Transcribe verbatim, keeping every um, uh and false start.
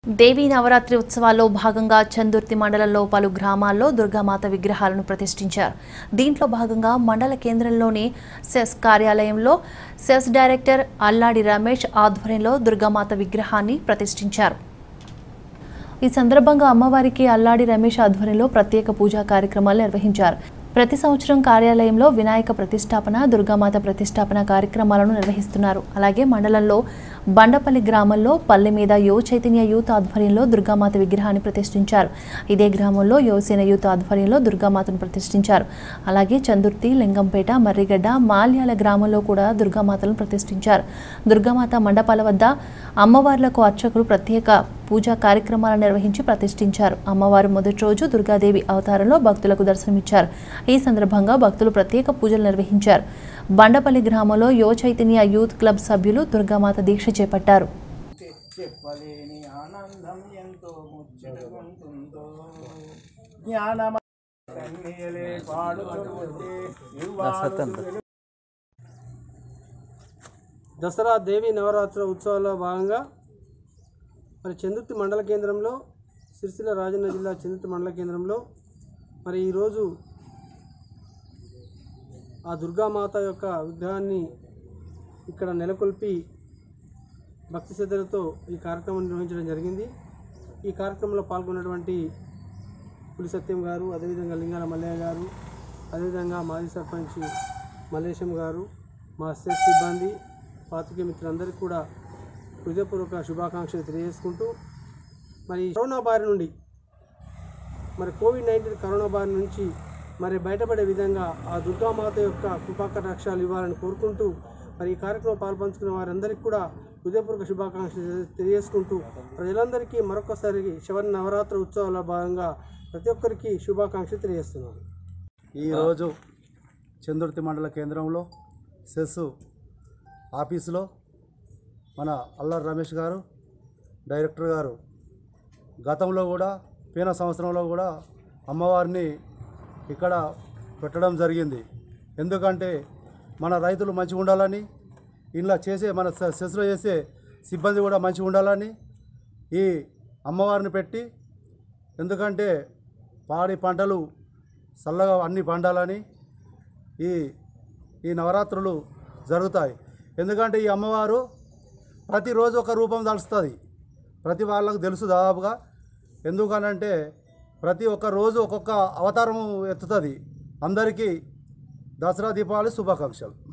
దేవీ నవరాత్రి ఉత్సవాల్లో భాగంగా చందుర్తి మండలంలో పలు గ్రామాల్లో దుర్గామాత విగ్రహాలను ప్రతిష్ఠించారు. దీంట్లో భాగంగా మండల కేంద్రంలోని సెస్ కార్యాలయంలో సెస్ డైరెక్టర్ అల్లాడి రమేష్ ఆధ్వర్యంలో దుర్గామాత విగ్రహాన్ని ప్రతిష్ఠించారు. ఈ సందర్భంగా అమ్మవారికి అల్లాడి రమేష్ ఆధ్వర్యంలో ప్రత్యేక పూజా కార్యక్రమాలు నిర్వహించారు. ప్రతి సంవత్సరం కార్యాలయంలో వినాయక ప్రతిష్టాపన, దుర్గామాత ప్రతిష్టాపన కార్యక్రమాలను నిర్వహిస్తున్నారు. అలాగే మండలంలో బండపల్లి గ్రామంలో పల్లె మీద యువ చైతన్య యూత్ ఆధ్వర్యంలో దుర్గామాత విగ్రహాన్ని ప్రతిష్ఠించారు. ఇదే గ్రామంలో యువసేన యూత్ ఆధ్వర్యంలో దుర్గామాతను ప్రతిష్ఠించారు. అలాగే చందుర్తి, లింగంపేట, మర్రిగడ్డ, మాల్యాల గ్రామంలో కూడా దుర్గామాతలను ప్రతిష్ఠించారు. దుర్గామాత మండపాల వద్ద అమ్మవార్లకు అర్చకులు ప్రత్యేక పూజా కార్యక్రమాలను నిర్వహించి ప్రతిష్ఠించారు. అమ్మవారు మొదటి రోజు దుర్గాదేవి అవతారంలో భక్తులకు దర్శనమిచ్చారు. ఈ సందర్భంగా భక్తులు ప్రత్యేక పూజలు నిర్వహించారు. బండపల్లి గ్రామంలో యువ చైతన్య యూత్ క్లబ్ సభ్యులు దుర్గామాత దీక్ష చేపట్టారు. దసరా దేవి నవరాత్రి ఉత్సవాల్లో భాగంగా మరి చందుర్తి మండల కేంద్రంలో, సిరిసిల్ల రాజన్న జిల్లా చందుర్తి మండల కేంద్రంలో మరి ఈరోజు ఆ దుర్గామాత యొక్క విగ్రహాన్ని ఇక్కడ నెలకొల్పి భక్తి శ్రద్ధలతో ఈ కార్యక్రమం నిర్వహించడం జరిగింది. ఈ కార్యక్రమంలో పాల్గొన్నటువంటి పులి సత్యం గారు, అదేవిధంగా లింగాల మల్లయ్య గారు, అదేవిధంగా మాజీ సర్పంచ్ మల్లేశం గారు, మా సెస్ సిబ్బంది, పాత్రికేయ మిత్రులందరికీ కూడా హృదయపూర్వక శుభాకాంక్షలు తెలియజేసుకుంటూ మరి కరోనా బారి నుండి మరి కోవిడ్ నైన్టీన్ కరోనా బారి నుంచి మరి బయటపడే విధంగా ఆ దుర్గామాత యొక్క కృపాకటాక్షాలు ఇవ్వాలని కోరుకుంటూ మరి ఈ కార్యక్రమం పాల్పంచుకున్న వారందరికీ కూడా హృదయపూర్వక శుభాకాంక్షలు తెలియజేసుకుంటూ ప్రజలందరికీ మరొకసారి శివ నవరాత్రి ఉత్సవాల భాగంగా ప్రతి ఒక్కరికి శుభాకాంక్షలు తెలియజేస్తున్నాను. ఈరోజు చందుర్తి మండల కేంద్రంలో సెస్ ఆఫీసులో మన అల్లాడి రమేష్ గారు డైరెక్టర్ గారు గతంలో కూడా పోయిన సంవత్సరంలో కూడా అమ్మవారిని ఇక్కడ పెట్టడం జరిగింది. ఎందుకంటే మన రైతులు మంచిగా ఉండాలని, ఇలా చేసే మన సెస్లో చేసే సిబ్బంది కూడా మంచిగా ఉండాలని ఈ అమ్మవారిని పెట్టి, ఎందుకంటే పాడి పంటలు చల్లగా అన్నీ పండాలని ఈ ఈ నవరాత్రులు జరుగుతాయి. ఎందుకంటే ఈ అమ్మవారు ప్రతిరోజు ఒక రూపం దాల్స్తుంది, ప్రతి వాళ్ళకు తెలుసు దాదాపుగా. ఎందుకనంటే ప్రతి ఒక్క రోజు ఒక్కొక్క అవతారం ఎత్తుతుంది. అందరికీ దసరా దీపావళి శుభాకాంక్షలు.